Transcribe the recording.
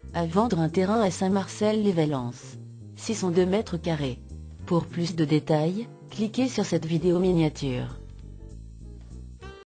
à vendre un terrain à Saint-Marcel-les-Valences. 602 mètres carrés. Pour plus de détails, cliquez sur cette vidéo miniature.